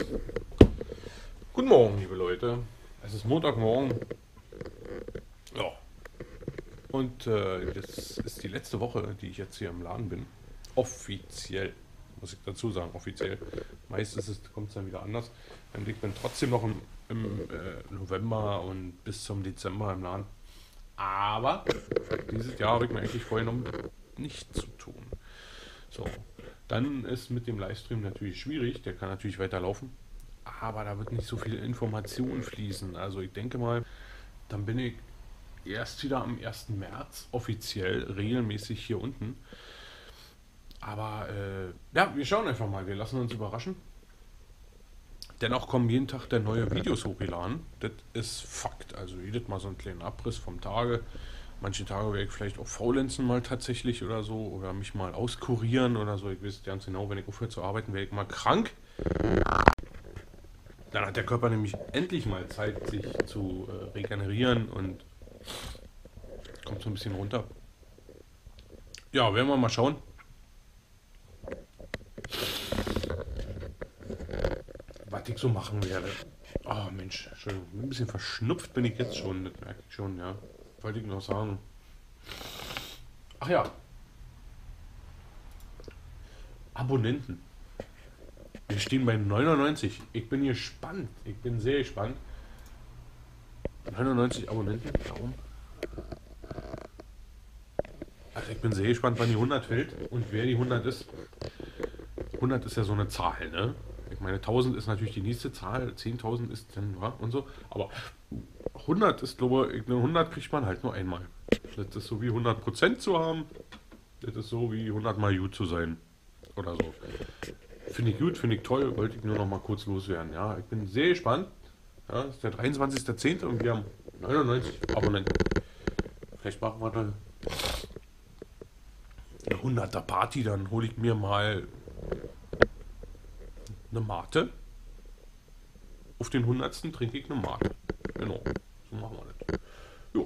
Guten Morgen, liebe Leute. Es ist Montagmorgen. Ja. Und das ist die letzte Woche, die ich jetzt hier im Laden bin. Offiziell, muss ich dazu sagen, offiziell. Meistens kommt es dann wieder anders. Ich bin trotzdem noch im November und bis zum Dezember im Laden. Aber dieses Jahr habe ich mir eigentlich vorgenommen, nichts zu tun. So, dann ist mit dem Livestream natürlich schwierig. Der kann natürlich weiterlaufen. Aber da wird nicht so viel Information fließen. Also ich denke mal, dann bin ich erst wieder am 1. März offiziell regelmäßig hier unten. Aber ja, wir schauen einfach mal. Wir lassen uns überraschen. Dennoch kommen jeden Tag der neue Videos hochgeladen. Das ist Fakt. Also jedes Mal so einen kleinen Abriss vom Tage. Manche Tage werde ich vielleicht auch faulenzen mal tatsächlich oder so. Oder mich mal auskurieren oder so. Ich weiß ganz genau, wenn ich aufhöre zu arbeiten, werde ich mal krank. Dann hat der Körper nämlich endlich mal Zeit, sich zu regenerieren und kommt so ein bisschen runter. Ja, werden wir mal schauen. Was ich so machen werde. Oh Mensch, Entschuldigung, ein bisschen verschnupft bin ich jetzt schon, das merke ich schon, ja. Wollte ich noch sagen. Ach ja. Abonnenten. Wir stehen bei 99. Ich bin gespannt. Ich bin sehr gespannt. 99 Abonnenten. Warum? Also ich bin sehr gespannt, wann die 100 fällt und wer die 100 ist. 100 ist ja so eine Zahl, ne? Ich meine, 1000 ist natürlich die nächste Zahl. 10.000 ist dann, ja, und so. Aber 100 ist, glaube ich, 100 kriegt man halt nur einmal. Das ist so wie 100% zu haben. Das ist so wie 100 mal gut zu sein. Oder so. Finde ich gut, finde ich toll, wollte ich nur noch mal kurz loswerden. Ja, ich bin sehr gespannt. Ja, das ist der 23.10. und wir haben 99 Abonnenten. Vielleicht machen wir eine 100er Party, dann hole ich mir mal eine Mate. Auf den 100. trinke ich eine Mate. Genau, so machen wir das. Jo.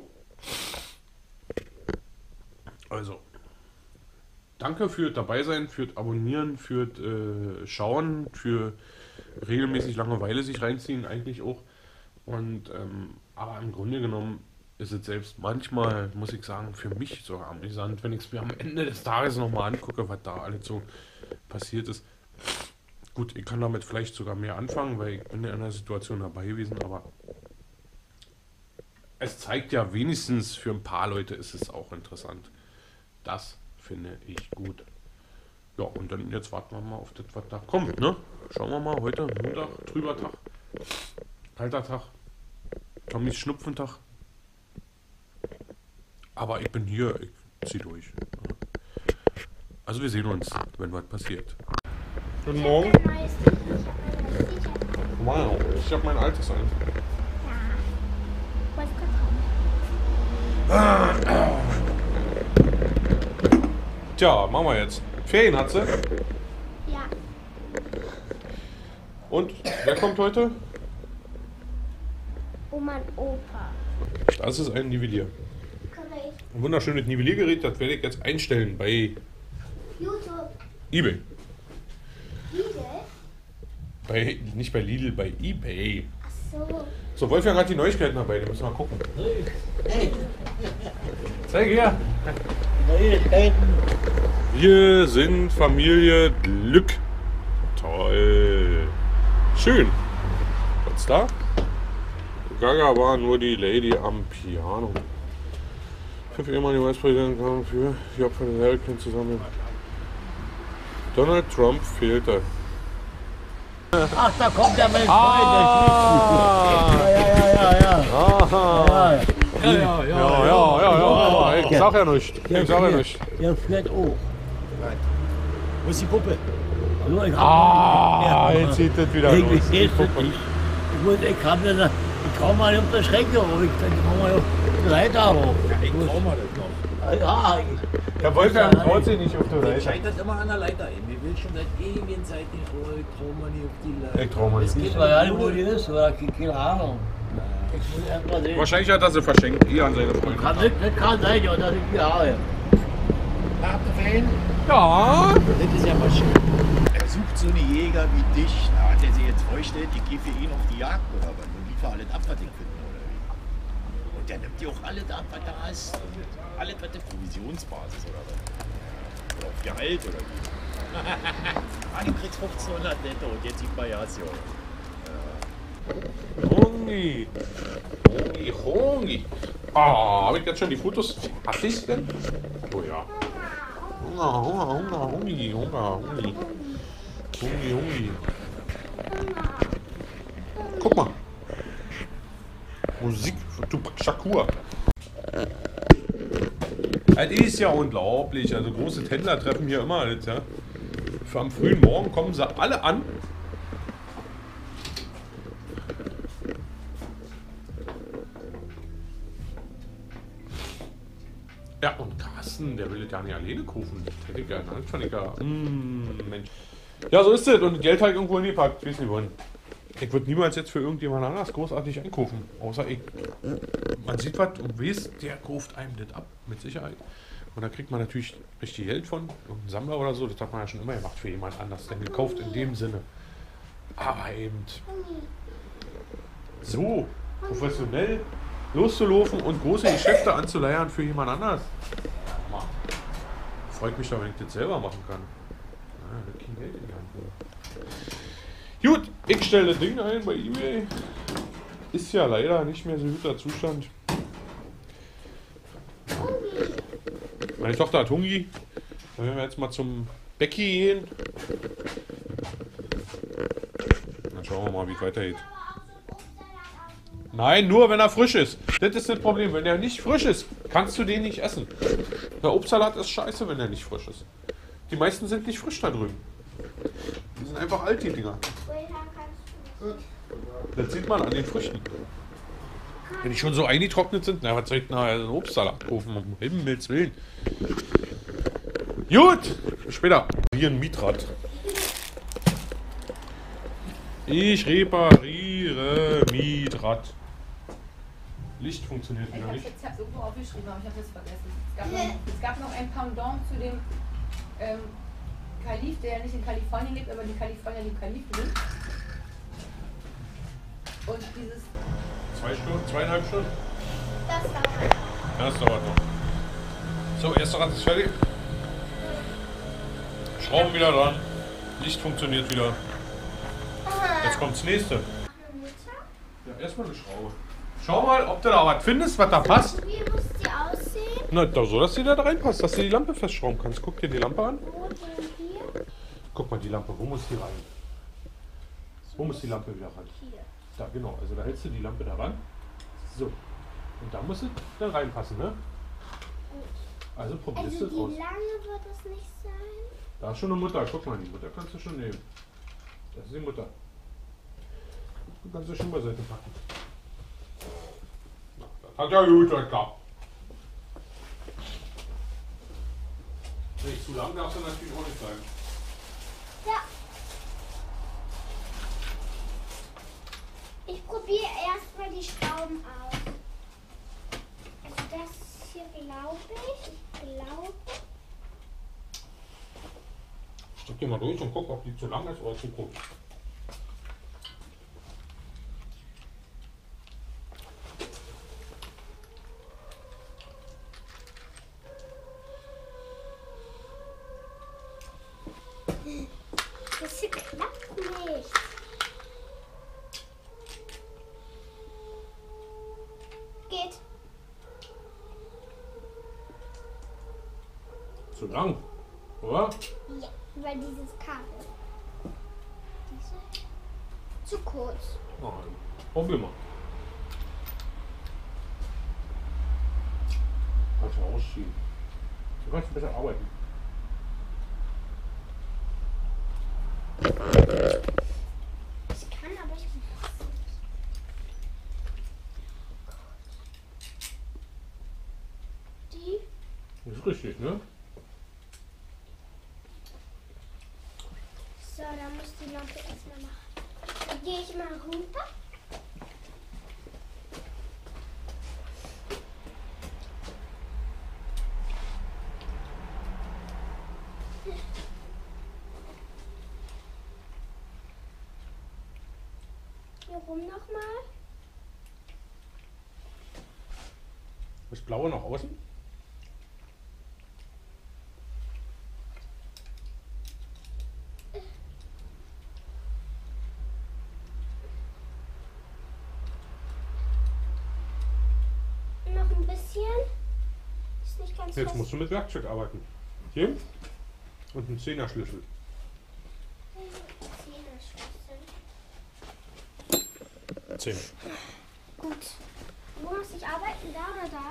Also. Danke für dabei sein, für abonnieren, für schauen, für regelmäßig Langeweile sich reinziehen eigentlich auch. Und aber im Grunde genommen ist es selbst manchmal, muss ich sagen, für mich sogar amüsant, wenn ich es mir am Ende des Tages nochmal angucke, was da alles so passiert ist. Gut, ich kann damit vielleicht sogar mehr anfangen, weil ich bin ja in einer Situation dabei gewesen, aber es zeigt ja wenigstens, für ein paar Leute ist es auch interessant. Das finde ich gut. Ja, und dann jetzt warten wir mal auf das, was da kommt, ne? Schauen wir mal, heute Montag, trüber Tag, kalter Tag, Tommys Schnupfentag. Aber ich bin hier, ich zieh durch. Also wir sehen uns, wenn was passiert. Guten Morgen. Wow, ich habe mein altes an. Tja, machen wir jetzt. Ferien hat sie? Ja. Und wer kommt heute? Oma und Opa. Das ist ein Nivellier. Korrekt. Ein wunderschönes Nivelliergerät, das werde ich jetzt einstellen bei YouTube. eBay. Lidl? Nicht bei Lidl, bei eBay. Ach so. So, Wolfgang hat die Neuigkeiten dabei, die müssen wir mal gucken. Zeig her. Wir sind Familie Glück. Toll. Schön. Was ist da? Gaga war nur die Lady am Piano. 5 ehemalige US-Präsidenten kamen für die Opfer der Hurricane zusammen. Donald Trump fehlte. Ach, da kommt ja mein Freund. Ah. Ja. Aha. Ja. Ich sag ja nichts. Der fährt auch. Wo ist die Puppe? Nur ich hab Jetzt sieht das wieder ich los. ich kann mal nicht auf der Strecke hoch. Ich kann mal auf die Leiter hoch. Ich trau mal das noch. Ja, Der Wolfgang traut sich nicht auf der Ich Seite. scheitert immer an der Leiter. Mir will schon seit ewigen Zeit nicht, oh, ich trau mal nicht auf die Leiter. Ich trau mal nicht. Es ich geht weiß ja nicht, um wo die ist, oder keine Ahnung. Ich muss erst mal sehen. Wahrscheinlich hat er sie verschenkt, an seine Freunde. Das kann sein, ja, dass ich die habe. Habt ihr Ferien? Ja. Das ist ja mal schön. Er sucht so einen Jäger wie dich. Da hat er sich jetzt feuchte vorgestellt, ich gehe für ihn auf die Jagd oder was und liefere alles ab, was ich finde oder wie. Und der nimmt dir auch alles ab, was da hast. Und alles, was der Provisionsbasis oder was. Oder auf Gehalt oder wie. Ah, du kriegst 1500 netto und jetzt sieht man ja so. Hungi. Hungi, Hungi. Ah, habe ich jetzt schon die Fotos fertig denn? Oh ja. Hunger, Hunger, Hunger, Hungi, Hunger, Hungi. Hungi, Hungi. Guck mal. Musik von Tupac Shakur. Das ist ja unglaublich. Also große Tändler treffen hier immer alles, ja. Für am frühen Morgen kommen sie alle an. Ja, und Carsten, der will das ja nicht alleine kaufen. Das hätte ich gerne. Das fand ich ja. Mensch. Ja, so ist es. Und Geld habe ich irgendwo hingepackt. Ich weiß nicht wohin. Ich würde niemals jetzt für irgendjemand anders großartig einkaufen. Außer ich. Man sieht was und weiß, der kauft einem das ab. Mit Sicherheit. Und da kriegt man natürlich richtig Geld von. Irgendein Sammler oder so. Das hat man ja schon immer gemacht für jemand anders. Denn gekauft in dem Sinne. Aber eben so professionell loszulaufen und große Geschäfte anzuleiern für jemand anders. Ja, freut mich da, wenn ich das selber machen kann. Ja, da kein Geld in die Hand. Gut, ich stelle das Ding ein bei eBay. Ist ja leider nicht mehr so guter Zustand. Meine Tochter hat Hungi. Da werden wir jetzt mal zum Becky gehen. Dann schauen wir mal, wie es weitergeht. Nein, nur wenn er frisch ist. Das ist das Problem. Wenn er nicht frisch ist, kannst du den nicht essen. Der Obstsalat ist scheiße, wenn er nicht frisch ist. Die meisten sind nicht frisch da drüben. Die sind einfach alt, die Dinger. Das sieht man an den Früchten. Wenn die schon so eingetrocknet sind, na, was soll ich nachher einen Obstsalat kaufen? Um Himmels Willen. Gut, bis später. Hier ein Mietrad. Ich repariere Mietrad. Licht funktioniert wieder nicht. Ich habe es irgendwo aufgeschrieben, aber ich habe es vergessen. Es gab noch ein Pendant zu dem Kalif, der ja nicht in Kalifornien lebt, aber die Kalifornier die Kalifen sind. Und dieses... 2 Stunden, 2,5 Stunden? Das dauert. Ja, das dauert noch. So, erster Rad ist fertig. Schrauben wieder dran. Licht funktioniert wieder. Jetzt kommt das nächste. Ja, erstmal eine Schraube. Schau mal, ob du da was findest, was da passt. Wie muss die aussehen? Na, doch so, dass die da reinpasst, dass du die Lampe festschrauben kannst. Guck dir die Lampe an. Wo denn hier? Guck mal, die Lampe, wo muss die rein? Wo muss die Lampe wieder ran? Hier. Da, genau. Also da hältst du die Lampe da ran. So. Und da muss es dann reinpassen, ne? Also probierst Also du wie aus. lange wird es nicht sein? Da ist schon eine Mutter. Guck mal, die Mutter kannst du schon nehmen. Das ist die Mutter. Du kannst sie schon beiseite packen. Das hat ja gut geklappt. Nicht zu lang darf sie natürlich auch nicht sein. Ja. Ich probiere erstmal die Schrauben aus. Also das hier glaube ich. Ich glaube. Drück die mal durch und guck, ob die zu lang ist oder zu kurz. Das hier klappt nicht. Geht. Zu lang, oder? Ja, weil dieses Kabel. Zu kurz. Nein. Probier mal. Kannst du ausschieben. Du kannst besser arbeiten. Ich kann, aber ich muss nicht. Die? Das ist richtig, ne? So, dann muss die Lampe erstmal machen. Dann gehe ich mal runter. hier rum nochmal. Das Blaue nach außen. Noch ein bisschen. Ist nicht ganz Jetzt fest. musst du mit Werkzeug arbeiten. Hier und ein Zehnerschlüssel. Zehnerschlüssel. 10. Gut. Wo muss ich arbeiten? Da oder da?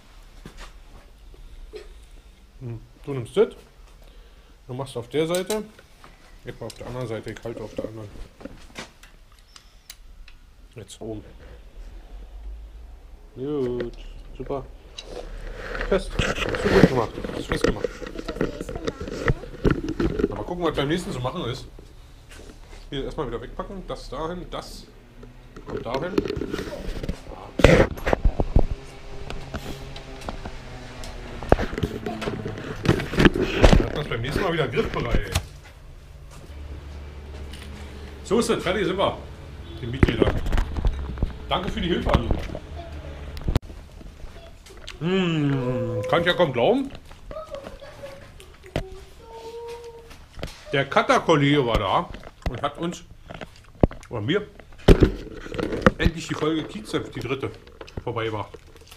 Du nimmst das. Du machst auf der Seite. Ich mach auf der anderen Seite. Ich halte auf der anderen. Jetzt oben. Gut. Super. Fest. Hast du gut gemacht. Hast du fest gemacht. Aber gucken, was beim nächsten zu machen ist. Hier erstmal wieder wegpacken. Das dahin. Das. Und dahin. Dann hat man beim nächsten Mal wieder griffbereit. So ist es. Fertig sind wir. Die Mitglieder. Danke für die Hilfe, Anni. Kann ich ja kaum glauben. Der Cutter-Kollege war da und hat uns, oder mir, endlich die Folge Kiezef, die dritte, vorbeigebracht.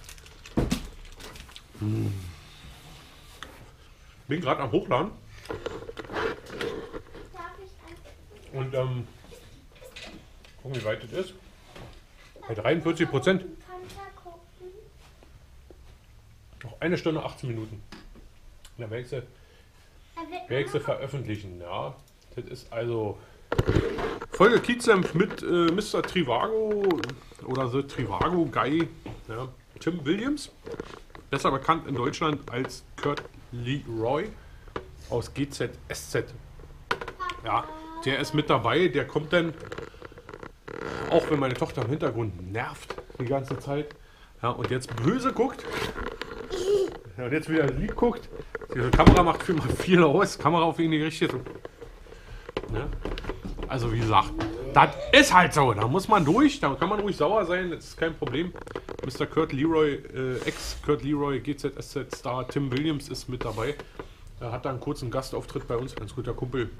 Bin gerade am Hochladen und gucken, wie weit das ist. Bei 43%. Noch 1 Stunde 18 Minuten. Da werde ich sie veröffentlichen. Ja, das ist also Folge Kiezemp mit Mr. Trivago oder The Trivago Guy, ja, Tim Williams. Besser bekannt in Deutschland als Kurt Leroy aus GZSZ. Ja, der ist mit dabei. Der kommt dann, auch wenn meine Tochter im Hintergrund nervt die ganze Zeit. Ja, und jetzt böse guckt. Ja, und jetzt wieder lieb guckt. Die Kamera macht viel aus. Kamera auf ihn gerichtet. Ja. Also wie gesagt, das ist halt so. Da muss man durch. Da kann man ruhig sauer sein. Das ist kein Problem. Mr. Kurt Leroy, Ex-Kurt Leroy, GZSZ-Star Tim Williams ist mit dabei. Er hat da einen kurzen Gastauftritt bei uns. Ganz guter Kumpel.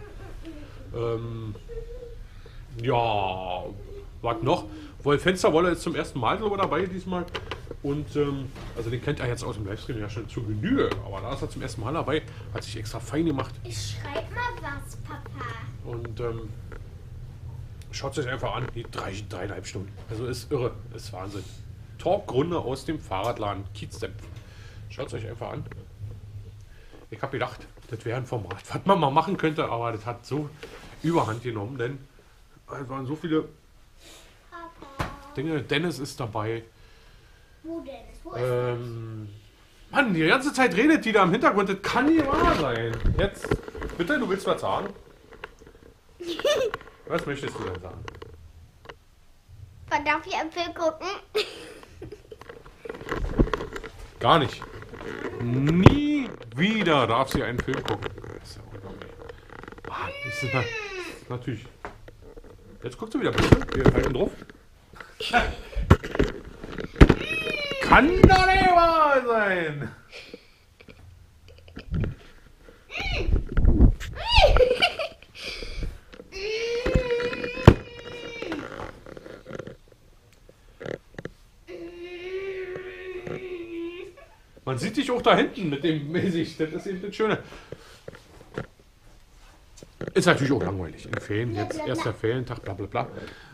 Ja, was noch? Wolf Fensterwolle ist zum ersten Mal so dabei diesmal. Und also den kennt er jetzt aus dem Livestream ja schon zu Genüge. Aber da ist er zum ersten Mal dabei. Hat sich extra fein gemacht. Ich schreib mal was, Papa. Und schaut es euch einfach an. Die 3,5 Stunden. Also ist irre. Ist Wahnsinn. Talkrunde aus dem Fahrradladen Kiezemp. Schaut es euch einfach an. Ich habe gedacht, das wäre ein Format, was man mal machen könnte. Aber das hat so überhand genommen. Denn es waren so viele Papa. Dinge. Dennis ist dabei. Wo denn? Wo ist Mann, die ganze Zeit redet die da im Hintergrund. Das kann nicht wahr sein. Jetzt, bitte, du willst was sagen? Was möchtest du denn sagen? Man darf hier einen Film gucken. Gar nicht. Nie wieder darf sie einen Film gucken. Das ist ja unglaublich. Ah, das ist natürlich. Jetzt guckst du wieder, bitte. Wir halten drauf. Kann doch nicht wahr sein! Man sieht dich auch da hinten mit dem mäßig. Das ist eben das Schöne. Ist natürlich auch langweilig. In Ferien, jetzt erster Ferientag, bla bla bla.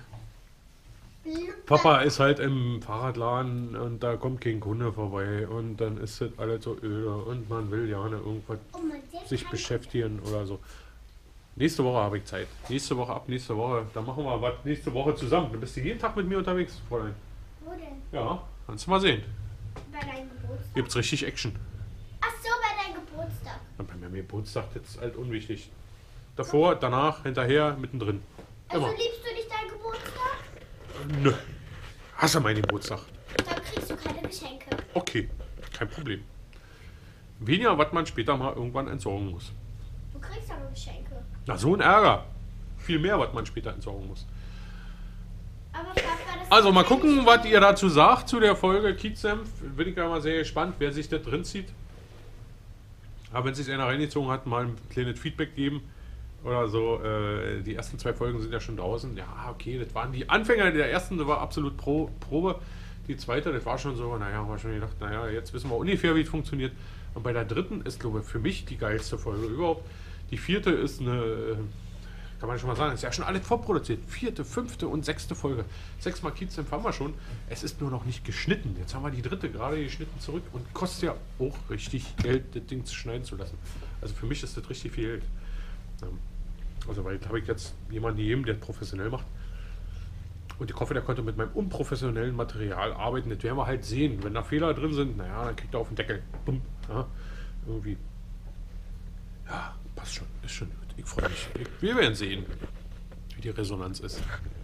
Papa ist halt im Fahrradladen und da kommt kein Kunde vorbei und dann ist das alles so öde und man will ja irgendwas sich beschäftigen oder so. Nächste Woche habe ich Zeit. Nächste Woche, ab nächste Woche, da machen wir was nächste Woche zusammen. Du bist jeden Tag mit mir unterwegs, Fräulein. Wo denn? Ja, kannst du mal sehen. Bei deinem Geburtstag? Gibt's richtig Action. Ach so, bei deinem Geburtstag. Und bei meinem Geburtstag, das ist halt unwichtig. Davor, danach, hinterher, mittendrin. Also Immer. liebst du nicht deinen Geburtstag? Nö. Hasse meinen Geburtstag. Dann kriegst du keine Geschenke. Okay, kein Problem. Weniger, was man später mal irgendwann entsorgen muss. Du kriegst aber Geschenke. Na, so ein Ärger. Viel mehr, was man später entsorgen muss. Aber Papa, das Also mal ist gucken, was ihr dazu sagt zu der Folge Kiezsenf. Bin ich ja mal sehr gespannt, wer sich da drin zieht. Aber wenn sich einer reingezogen hat, mal ein kleines Feedback geben oder so. Die ersten 2 Folgen sind ja schon draußen. Ja, okay, das waren die Anfänger der ersten, das war absolut Probe. Die zweite, das war schon so, naja, haben wir schon gedacht, naja, jetzt wissen wir ungefähr, wie es funktioniert. Und bei der dritten ist, glaube ich, für mich die geilste Folge überhaupt. Die 4. ist eine, kann man schon mal sagen, ist ja schon alles vorproduziert. 4., 5. und 6. Folge. 6 Mal Kiezsenf haben wir schon. Es ist nur noch nicht geschnitten. Jetzt haben wir die 3. gerade geschnitten zurück und kostet ja auch richtig Geld, das Ding schneiden zu lassen. Also für mich ist das richtig viel Geld. Also weil da habe ich jetzt jemanden gegeben, der professionell macht. Und ich hoffe, der konnte mit meinem unprofessionellen Material arbeiten. Das werden wir halt sehen. Wenn da Fehler drin sind, naja, dann kriegt er auf den Deckel. Bumm. Ja, irgendwie. Ja, passt schon. Ist schon gut. Ich freue mich. Wir werden sehen, wie die Resonanz ist.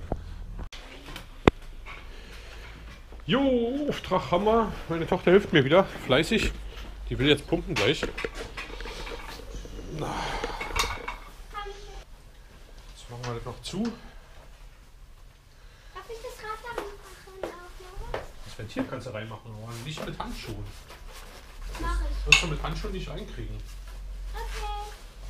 Jo, Auftrag haben wir. Meine Tochter hilft mir wieder. Fleißig. Die will jetzt pumpen gleich. Jetzt machen wir das noch zu. Darf ich das Rad damit machen auch noch? Das Ventil kannst du reinmachen, aber nicht mit Handschuhen. Mach ich. Wirst du mit Handschuhen nicht reinkriegen. Okay.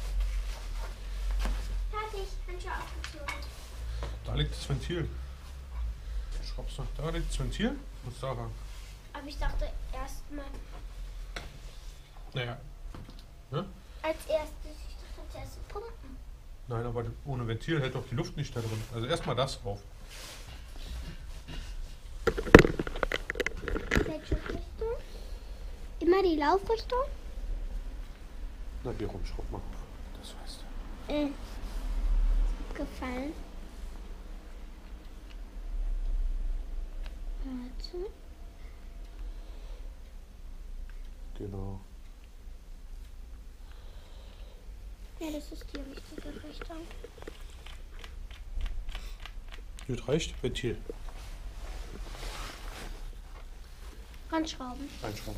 Fertig. Handschuhe aufgezogen. Da liegt das Ventil. Schraubst noch da liegt das Ventil. Muss da ran. Aber ich dachte erstmal Naja. Ne? als erstes, ich dachte als erstes pumpen. Nein, aber ohne Ventil hält doch die Luft nicht da drin. Also erstmal das drauf. Welche Richtung? Immer die Laufrichtung? Na, hier rum, schraub mal auf. Das weißt du. Gefallen. Warte. Genau. Ja, das ist die richtige Richtung. Gut, reicht. Ventil. Ranschrauben. Reinschrauben.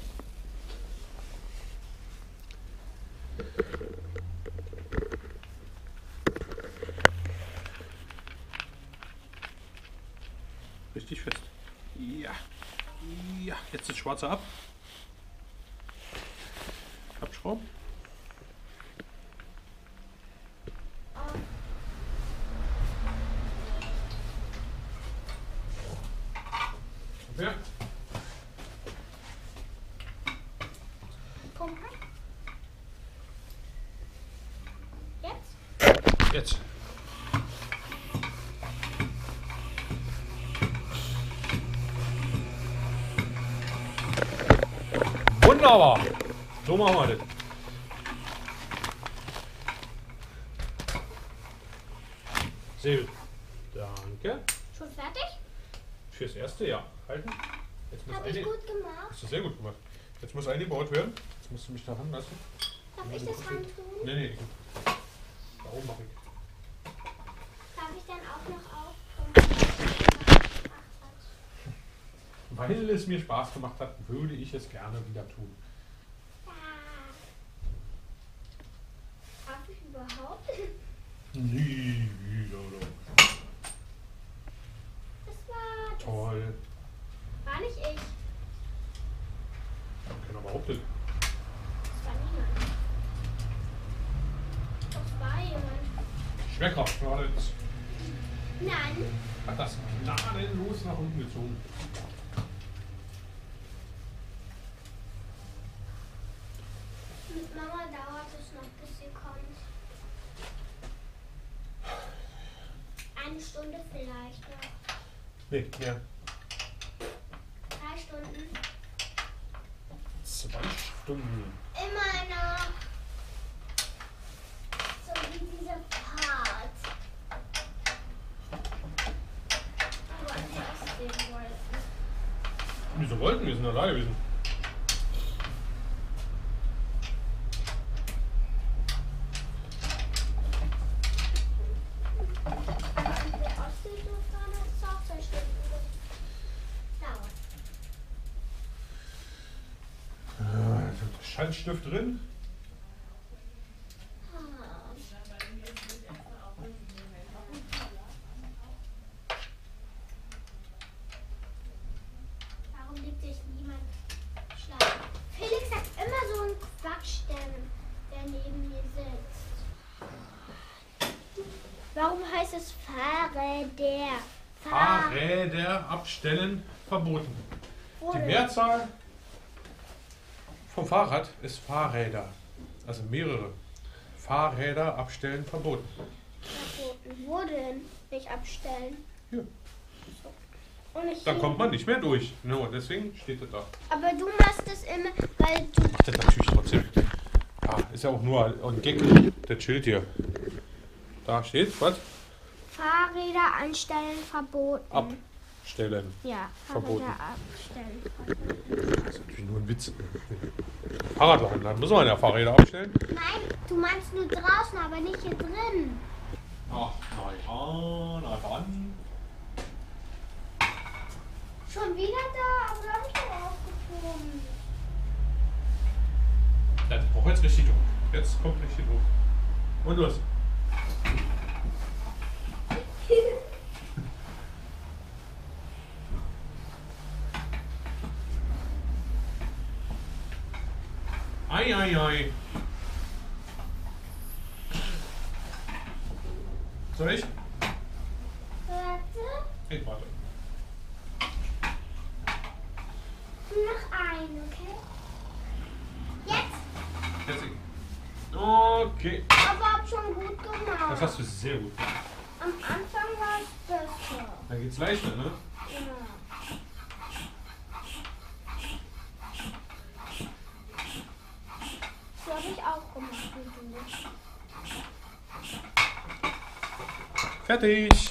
Richtig fest. Ja. Ja, jetzt das Schwarze ab. Abschrauben. Ja. Pumpen. Jetzt? Jetzt. Wunderbar. So machen wir das. Sehr gut. Danke. Schon fertig? Fürs erste, ja. Halten. Jetzt muss Habe ich eine. gut gemacht. Hast du sehr gut gemacht. Jetzt muss eingebaut werden. Jetzt musst du mich da ranlassen. Darf ich das ran tun? Nee. Da oben mache ich. Darf ich dann auch noch auf? Weil es mir Spaß gemacht hat, würde ich es gerne wieder tun. Darf ich überhaupt? Nie wieder. Das war Toll. War nicht ich. Keiner behauptet. Das war niemand. Das war jemand. Schwerkraft war das. Nein. Hat das gnadenlos nach unten gezogen. Mit Mama dauert es noch, bis sie kommt. Eine Stunde vielleicht noch. Nee, mehr. 3 Stunden. 2 Stunden. Immer noch. So wie dieser Part. Aber das sehen wollten. Wieso wollten wir? Wir sind alleine gewesen. Der Ostseedurchfahrt hat es auch 2 Stunden gedauert. Schaltstift drin. Warum heißt es Fahrräder? Fahrräder abstellen verboten. Die Mehrzahl vom Fahrrad ist Fahrräder. Also mehrere. Fahrräder abstellen verboten. Verboten. Wo denn? Nicht abstellen. Hier. Und nicht Da hier. kommt man nicht mehr durch. No, deswegen steht das da. Aber du machst es immer, weil du... Ach, das natürlich trotzdem. Ja, ist ja auch nur ein Gag. Der chillt hier. Da steht, was? Fahrräder anstellen verboten. Abstellen. Ja, Verboten. Fahrräder abstellen verboten. Das ist natürlich nur ein Witz. Fahrradladen, dann muss man ja Fahrräder abstellen. Nein, du meinst nur draußen, aber nicht hier drin. Ach, na dann. Schon wieder da, aber hab ich doch aufgehoben. Das braucht jetzt richtig Druck. Jetzt kommt richtig Druck. Und los. Ei. Soll ich? Warte, Ich warte. noch ein, okay? Jetzt? Jetzt ich. Okay. Aber hab schon gut gemacht. Das hast du sehr gut. Am Anfang war es besser. Dann geht's leichter, ne? Ja. So habe ich auch gemacht wie du. Fertig.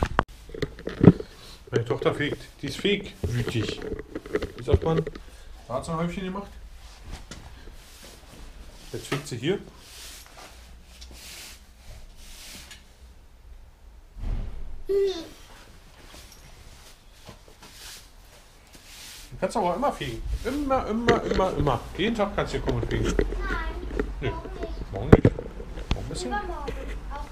Meine Tochter fegt. Die ist wütig. Wie sagt man? Da hat sie ein Häufchen gemacht. Jetzt fegt sie hier. Du kannst aber immer fegen. Immer. Jeden Tag kannst du hier kommen und fegen. Nein, Nö. auch nicht. Morgen nicht. Morgen ein bisschen. Übermorgen auch.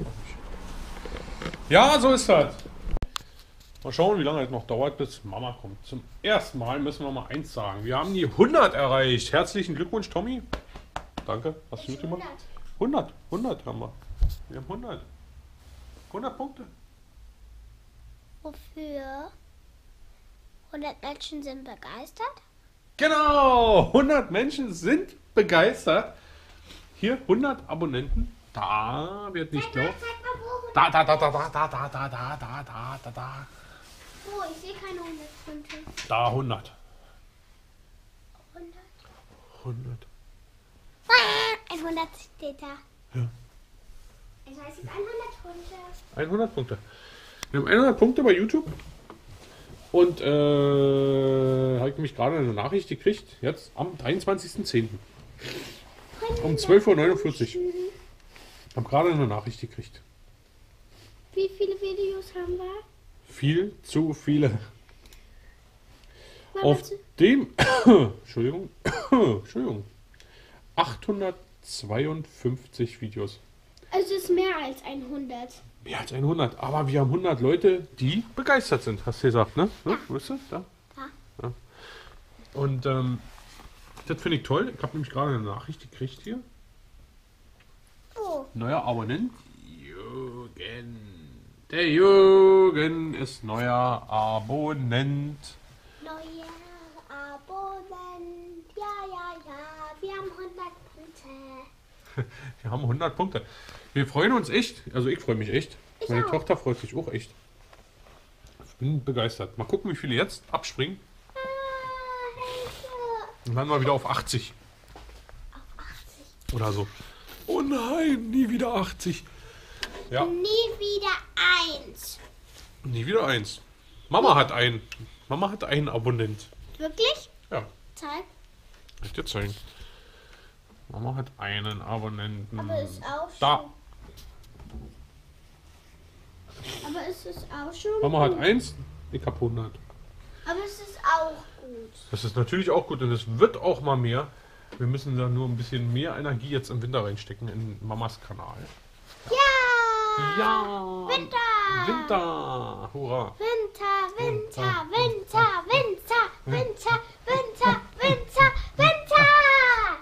Ja, so ist das. Mal schauen, wie lange es noch dauert, bis Mama kommt. Zum ersten Mal müssen wir mal eins sagen. Wir haben die 100 erreicht. Herzlichen Glückwunsch, Tommy. Danke. Hast du mitgemacht? 100 haben wir. Wir haben 100. 100 Punkte. Wofür? 100 Menschen sind begeistert? Genau, 100 Menschen sind begeistert. Hier 100 Abonnenten. Da wird nicht glauben. Zeig mal, wo. Da. Oh, ich sehe keine 100 Punkte. Da 100. 100. 100. 100 steht da. Ja. Ich weiß jetzt 100 Punkte. 100 Punkte. Wir haben 100 Punkte bei YouTube. Und habe ich nämlich gerade eine Nachricht gekriegt, jetzt am 23.10. um 12:49 Uhr. Ich habe gerade eine Nachricht gekriegt. Wie viele Videos haben wir? Viel zu viele. Mama, Auf dem, Entschuldigung, 852 Videos. Also es ist mehr als 100. Mehr als 100. Aber wir haben 100 Leute, die begeistert sind, hast du gesagt, ne? Ja. Weißt du? Da? Ja. Und das finde ich toll. Ich habe nämlich gerade eine Nachricht gekriegt hier. Oh. Neuer Abonnent. Jürgen. Der Jürgen ist neuer Abonnent. Neuer Abonnent. Ja. Wir haben 100 Punkte. Wir haben 100 Punkte. Wir freuen uns echt. Also ich freue mich echt. Ich Meine auch. Tochter freut sich auch echt. Ich bin begeistert. Mal gucken, wie viele jetzt abspringen. Hilfe. Dann landen wir wieder auf 80. Auf 80. Oder so. Oh nein, nie wieder 80. Ja, Nie wieder 1. nie wieder 1. Mama hat einen. Mama hat einen Abonnent. Wirklich? Ja, Zeig. kann ich dir zeigen. Mama hat einen Abonnenten. Aber ist auch schon. Da. Aber es ist auch schon. Mama hat gut. 1, ich habe 100. Aber es ist auch gut. Das ist natürlich auch gut und es wird auch mal mehr. Wir müssen da nur ein bisschen mehr Energie jetzt im Winter reinstecken in Mamas Kanal. Ja! Ja! Winter! Winter! Hurra! Winter! Winter. Winter!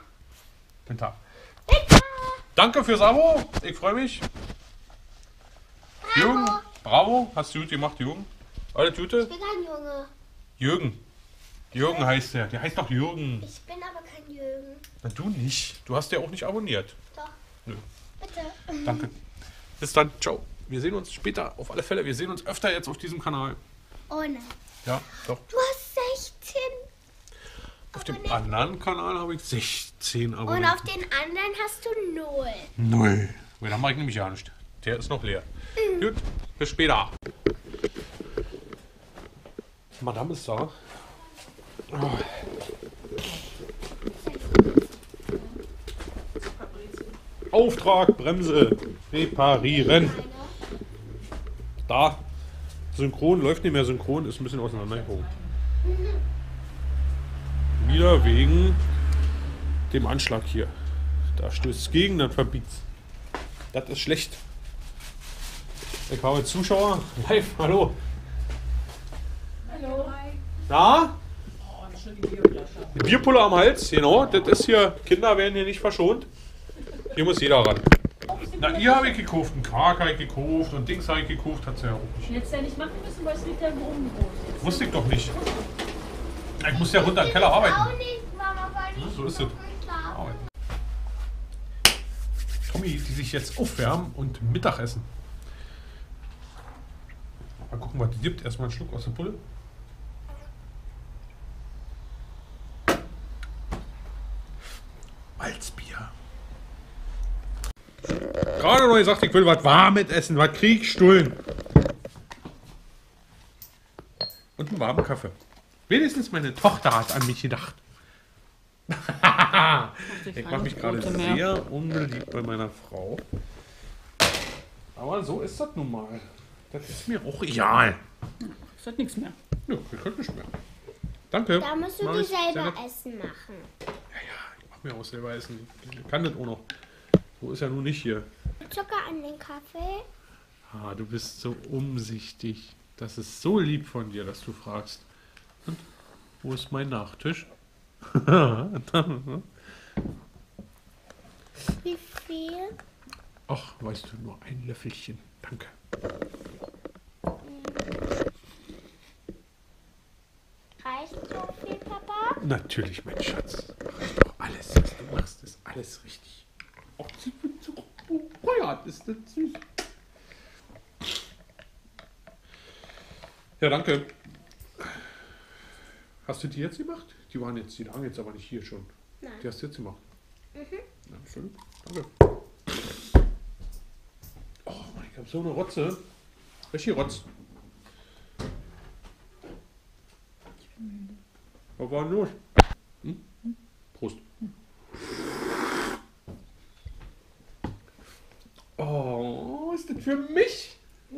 Winter. Danke fürs Abo. Ich freue mich. Jürgen, bravo, hast du gut gemacht, Jürgen. Alles Gute? Ich bin ein Junge. Jürgen. Jürgen heißt der. Der heißt doch Jürgen. Ich bin aber kein Jürgen. Na, du nicht. Du hast ja auch nicht abonniert. Doch. Nö. Bitte. Danke. Bis dann. Ciao. Wir sehen uns später. Auf alle Fälle. Wir sehen uns öfter jetzt auf diesem Kanal. Oh nein. Ja, doch. Du hast 16. Auf dem anderen Kanal habe ich 16 Und Abonnenten. auf den anderen hast du 0. 0. Weil da mache ich nämlich ja nicht. Der ist noch leer. Gut. Bis später. Madame ist da. Oh. Auftrag, Bremse, reparieren. Da. Synchron, läuft nicht mehr synchron, ist ein bisschen auseinandergegangen. Wieder wegen dem Anschlag hier. Da stößt es gegen, dann verbietet es. Das ist schlecht. Ich habe Zuschauer. Live, hallo. Hallo. Na? Die Bierpulle am Hals, genau. Das ist hier, Kinder werden hier nicht verschont. Hier muss jeder ran. Na, ihr habe ich gekauft, einen Quark habe ich gekauft und Dings habe ich gekauft, hat sie ja auch nicht. Hättest du ja nicht machen müssen, weil es liegt ja im Boden. Wusste ich doch nicht. Ich muss ja runter im Keller arbeiten. Auch nicht, Mama, weil ich So ist es. Arbeiten. Tommy, die sich jetzt aufwärmen und Mittagessen. Mal gucken, was die gibt. Erstmal einen Schluck aus der Pulle. Malzbier. Gerade noch gesagt, ich will was Warmes essen, was Kriegstullen. Und einen warmen Kaffee. Wenigstens meine Tochter hat an mich gedacht. Ich mache mich gerade sehr unbeliebt bei meiner Frau. Aber so ist das nun mal. Das ist mir auch egal. Das hat nichts mehr. Ja, wir können nicht mehr. Danke. Da musst du Mach dir ich sehr selber nett. Essen machen. Ich mache mir auch selber Essen. Ich kann das auch noch. So ist ja nun nicht hier. Zucker an den Kaffee. Ah, du bist so umsichtig. Das ist so lieb von dir, dass du fragst. Und wo ist mein Nachtisch? Wie viel? Ach, weißt du, nur ein Löffelchen. Danke. Reicht so viel, Papa? Natürlich, mein Schatz. Reicht doch alles, was du machst, ist alles richtig. Auch zu feuert ist das süß. Ja, danke. Hast du die jetzt gemacht? Die lagen jetzt aber nicht hier schon. Nein. Die hast du jetzt gemacht. Ja, schön. Danke. Oh Mann, ich hab so eine Rotze. Welche Rotz? Was war denn los? Prost. Oh, ist das für mich?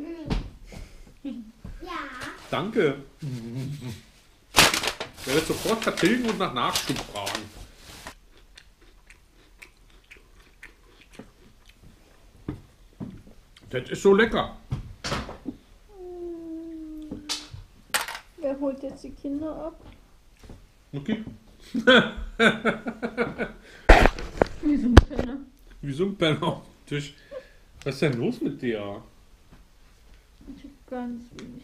Ja. Danke. Ich werde sofort vertilgen und nach Nachschub fragen. Das ist so lecker. Wer holt jetzt die Kinder ab? Okay. Wie so ein Penner. Wie so ein Penner auf dem Tisch. Was ist denn los mit dir? Ich hab ganz wenig.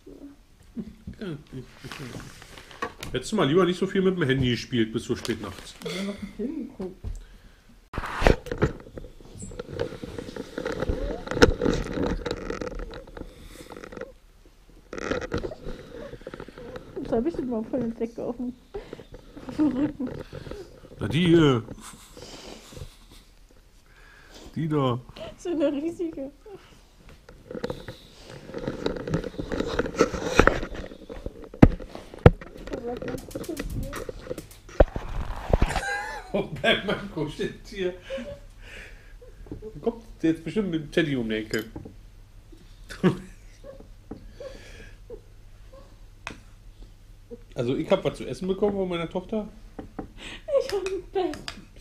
Hättest du mal lieber nicht so viel mit dem Handy gespielt bis so spät nachts. Ich hab noch einen Film geguckt. Was habe ich denn mal von der Decke auf dem Rücken? Na die hier. Die da. So eine riesige. Wo bleibt mein Kuscheltier? Kommt jetzt bestimmt mit dem Teddy um die Ecke. Also ich habe was zu essen bekommen von meiner Tochter. Ich hab ein Bett.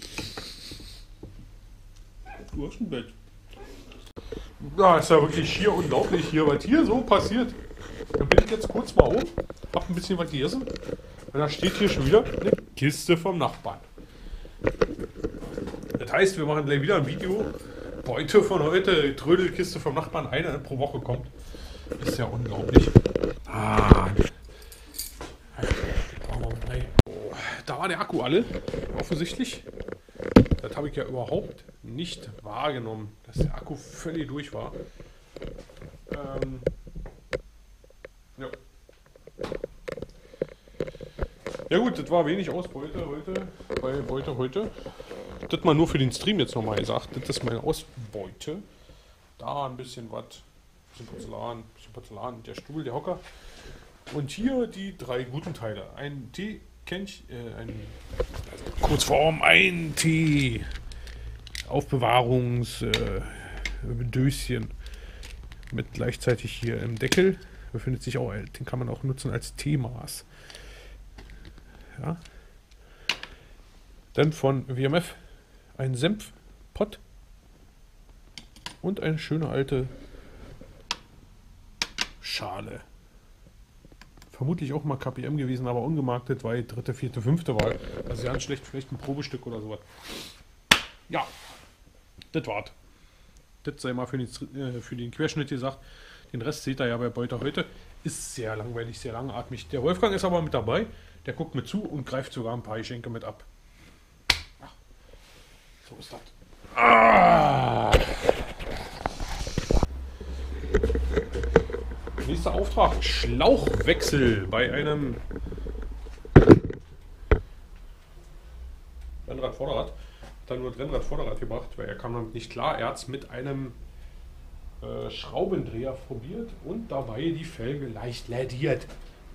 Du hast ein Bett. Ja, ist ja wirklich schier unglaublich hier, was hier so passiert. Dann bin ich jetzt kurz mal auf, hab ein bisschen was gegessen. Und dann steht hier schon wieder eine Kiste vom Nachbarn. Das heißt, wir machen gleich wieder ein Video, Beute von heute, die Trödelkiste vom Nachbarn, eine pro Woche kommt. Ist ja unglaublich. Ah. Da war der Akku alle, offensichtlich. Das habe ich ja überhaupt nicht wahrgenommen, dass der Akku völlig durch war. Ja. Ja gut, das war wenig Ausbeute heute. Bei Beute heute. Das mal nur für den Stream jetzt nochmal gesagt. Das ist meine Ausbeute. Da ein bisschen was. Bisschen Porzellan, der Stuhl, der Hocker. Und hier die 3 guten Teile. Ein Teekännchen, also Kurzform, ein Tee. Aufbewahrungsdöschen. Mit gleichzeitig hier im Deckel. Befindet sich auch, den kann man auch nutzen als Teemaß. Ja. Dann von WMF ein Senfpott und eine schöne alte Schale. Vermutlich auch mal KPM gewesen, aber ungemarktet, weil 3., 4., 5. Wahl. Also ganz schlecht, vielleicht ein Probestück oder sowas. Ja, das war's. Das sei mal für den Querschnitt gesagt. Den Rest seht ihr ja bei Beute heute. Ist sehr langweilig, sehr langatmig. Der Wolfgang ist aber mit dabei. Der guckt mit zu und greift sogar ein paar Geschenke mit ab. Ach, so ist das. Ah. Nächster Auftrag. Schlauchwechsel bei einem Rennrad-Vorderrad. Hat dann nur das Rennrad-Vorderrad gebracht, weil er kam damit nicht klar. Er hat es mit einem Schraubendreher probiert und dabei die Felge leicht lädiert.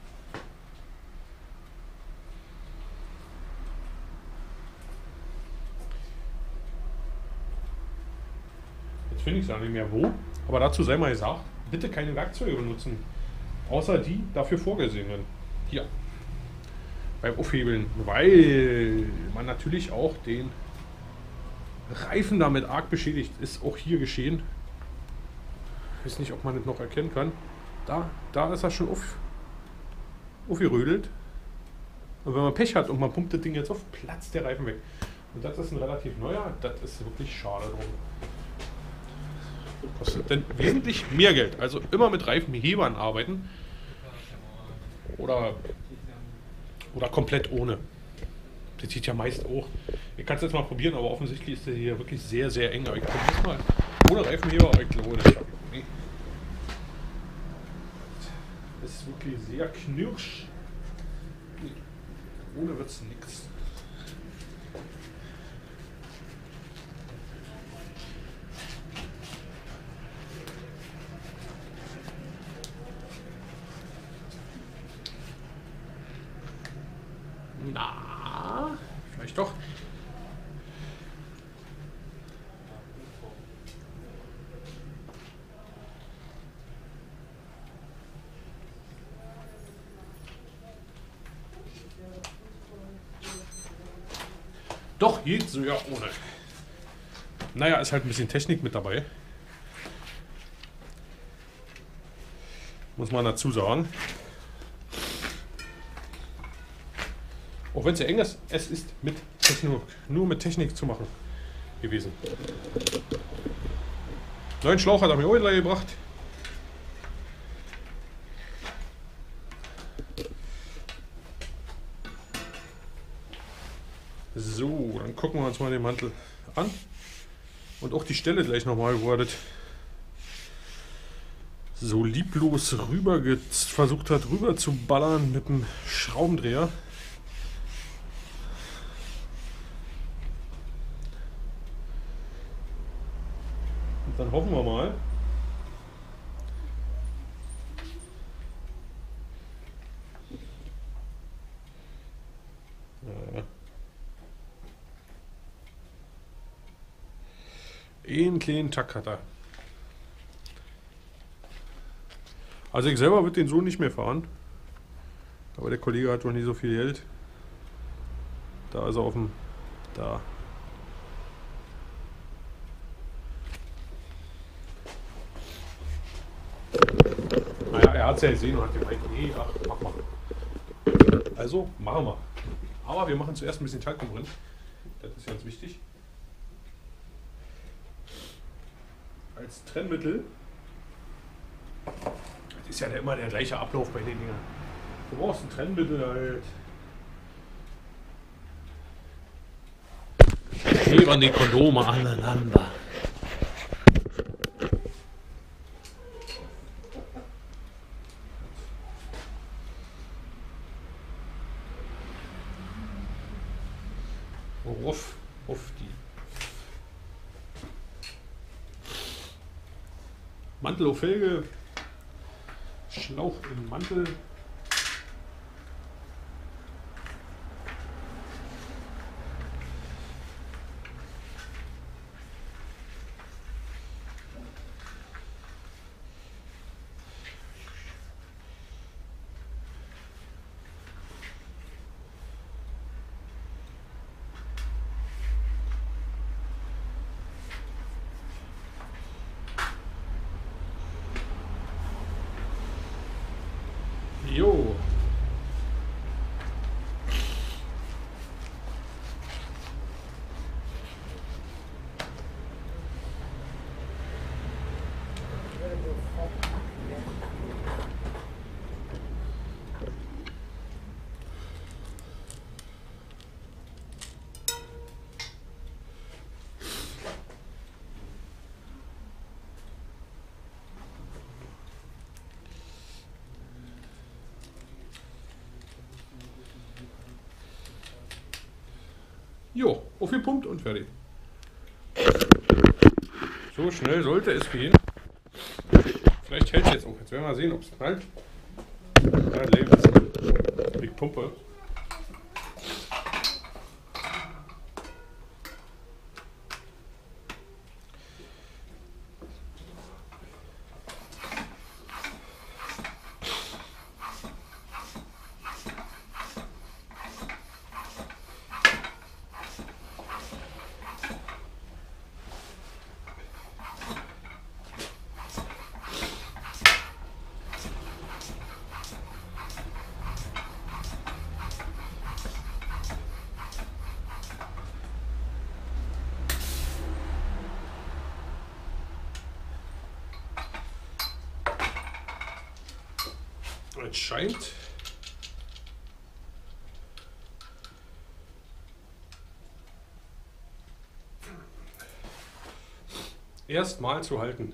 Jetzt finde ich es ja nicht mehr wo, aber dazu sei mal gesagt, bitte keine Werkzeuge benutzen, außer die dafür vorgesehenen. Hier, beim Aufhebeln, weil man natürlich auch den Reifen damit arg beschädigt. Ist auch hier geschehen. Ich weiß nicht, ob man das noch erkennen kann. Da ist er schon aufgerödelt. Und wenn man Pech hat und man pumpt das Ding jetzt auf, platzt der Reifen weg. Und das ist ein relativ neuer. Das ist wirklich schade drum. Kostet denn wesentlich mehr Geld. Also immer mit Reifenhebern arbeiten. Oder komplett ohne. Das sieht ja meist auch. Ich kann es jetzt mal probieren, aber offensichtlich ist der hier wirklich sehr, sehr eng. Aber ich probiere es mal ohne Reifenheber, aber ich glaube, das schaffe ich nicht. Das ist wirklich sehr knirsch. Ohne wird es nichts. Na, vielleicht doch. Doch, geht so ja ohne. Naja, ist halt ein bisschen Technik mit dabei. Muss man dazu sagen. Auch wenn es ja eng ist, es ist mit Technik, nur mit Technik zu machen gewesen. Neuen Schlauch hat er mir auch gebracht. So, dann gucken wir uns mal den Mantel an. Und auch die Stelle gleich nochmal, wo er das so lieblos versucht hat rüber zu ballern mit dem Schraubendreher. Und dann hoffen wir mal, einen kleinen Tack hat er. Also ich selber würde den so nicht mehr fahren. Aber der Kollege hat doch nicht so viel Geld. Da ist er auf dem... Da. Naja, er hat es ja gesehen und hat gemeint, nee, ach, mach mal. Also, machen wir. Aber wir machen zuerst ein bisschen Talkum drin. Das ist ganz wichtig. als Trennmittel. Das ist ja immer der gleiche Ablauf bei den Dingern. Du brauchst ein Trennmittel halt. Klebern die Kondome aneinander. Ruff, ruff die. Mantel auf Felge. Schlauch im Mantel. Jo. Jo, aufgepumpt und fertig. So schnell sollte es gehen. Vielleicht hält es jetzt auch. Jetzt werden wir mal sehen, ob es knallt. Ja, Labels. Ich pumpe. Es scheint erstmal zu halten.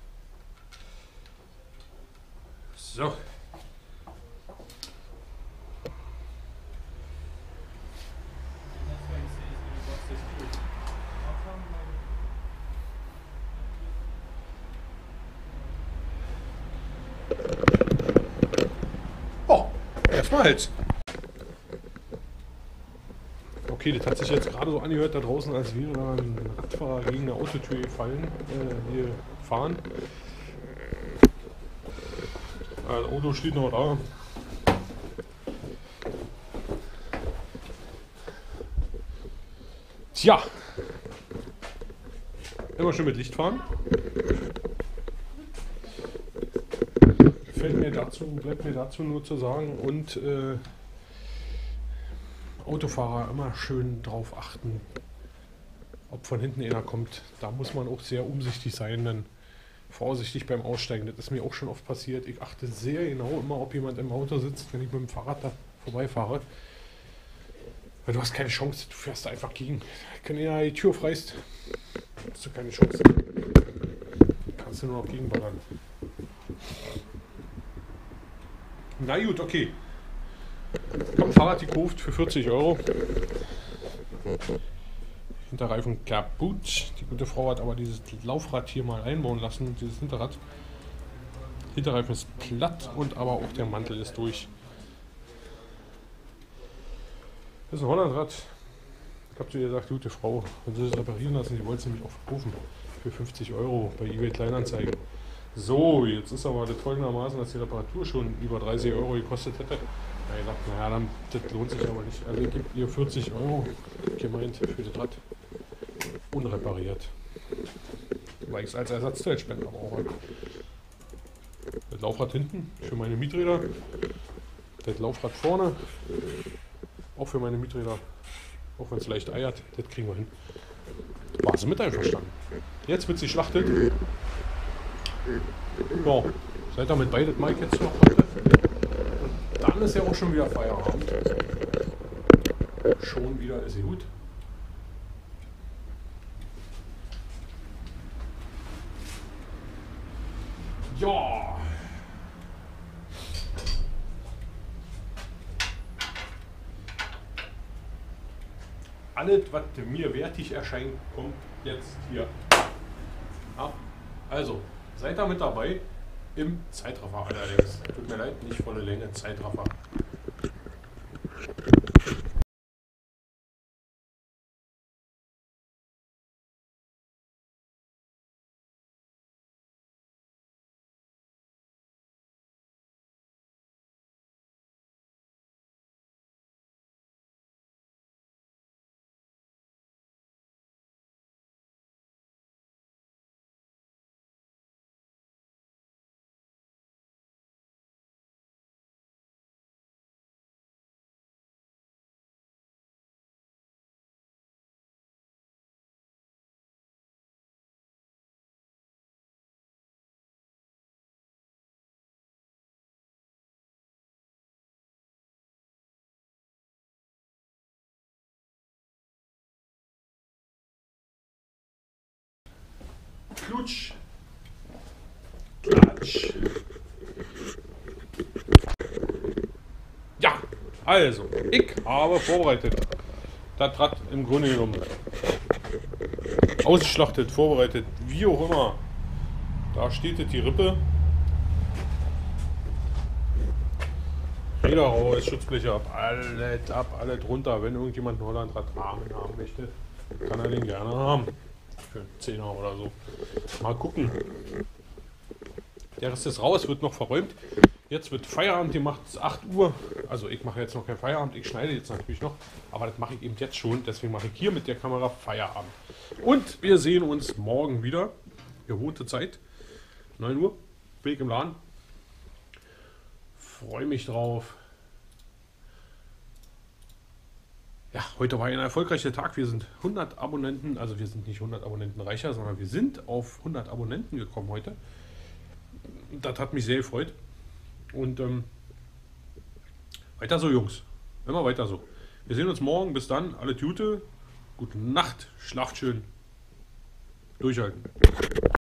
So. Erstmal halt. Okay, das hat sich jetzt gerade so angehört da draußen, als wäre da ein Radfahrer gegen eine Autotür gefallen. Wir fahren. Das Auto steht noch da. Tja. Immer schön mit Licht fahren. Bleibt mir dazu nur zu sagen, und Autofahrer immer schön drauf achten, ob von hinten einer kommt. Da muss man auch sehr umsichtig sein, dann vorsichtig beim Aussteigen. Das ist mir auch schon oft passiert. Ich achte sehr genau immer, ob jemand im Auto sitzt, wenn ich mit dem Fahrrad da vorbeifahre. Weil du hast keine Chance, du fährst da einfach gegen. Wenn einer die Tür aufreißt, hast du keine Chance. Kannst du nur noch gegenballern. Na gut, okay. Kommt Fahrrad gekauft für 40 €. Hinterreifen kaputt. Die gute Frau hat aber dieses Laufrad hier mal einbauen lassen, dieses Hinterrad. Hinterreifen ist platt und aber auch der Mantel ist durch. Das ist ein Hollandrad. Ich habe zu ihr gesagt, gute Frau, wenn sie das reparieren lassen, die wollte sie nämlich auch verkaufen. Für 50 € bei eBay Kleinanzeigen. So, jetzt ist aber das folgendermaßen, dass die Reparatur schon über 30 € gekostet hätte. Na, ich dachte, naja, dann, das lohnt sich aber nicht. Also gibt ihr 40 € gemeint für das Rad. Unrepariert. Weil ich es als Ersatzteilspender brauche. Das Laufrad hinten für meine Mieträder. Das Laufrad vorne auch für meine Mieträder. Auch wenn es leicht eiert, das kriegen wir hin. War sie mit einverstanden. Jetzt wird sie schlachtet. Ja, seid damit bei, das mache ich jetzt noch heute. Und dann ist ja auch schon wieder Feierabend. Schon wieder ist gut. Ja. Alles, was mir wertig erscheint, kommt jetzt hier. Ja, also, seid da mit dabei im Zeitraffer allerdings. Tut mir leid, nicht volle Länge, Zeitraffer. Klutsch. Klatsch. Ja, also, ich habe vorbereitet. Das Rad im Grunde genommen ausgeschlachtet, vorbereitet, wie auch immer. Da steht die Rippe. Räder raus, Schutzbleche ab, alles runter. Wenn irgendjemand ein Hollandrad haben möchte, kann er den gerne haben. Für einen 10er oder so. Mal gucken. Der Rest ist raus, wird noch verräumt. Jetzt wird Feierabend gemacht, es ist 8 Uhr. Also ich mache jetzt noch keinen Feierabend, ich schneide jetzt natürlich noch. Aber das mache ich eben jetzt schon, deswegen mache ich hier mit der Kamera Feierabend. Und wir sehen uns morgen wieder. Gewohnte Zeit. 9 Uhr, Weg im Laden. Freue mich drauf. Ja, heute war ein erfolgreicher Tag. Wir sind 100 Abonnenten, also wir sind nicht 100 Abonnenten reicher, sondern wir sind auf 100 Abonnenten gekommen heute. Das hat mich sehr gefreut. Und weiter so, Jungs. Immer weiter so. Wir sehen uns morgen. Bis dann. Alle Gute. Gute Nacht. Schlaft schön. Durchhalten.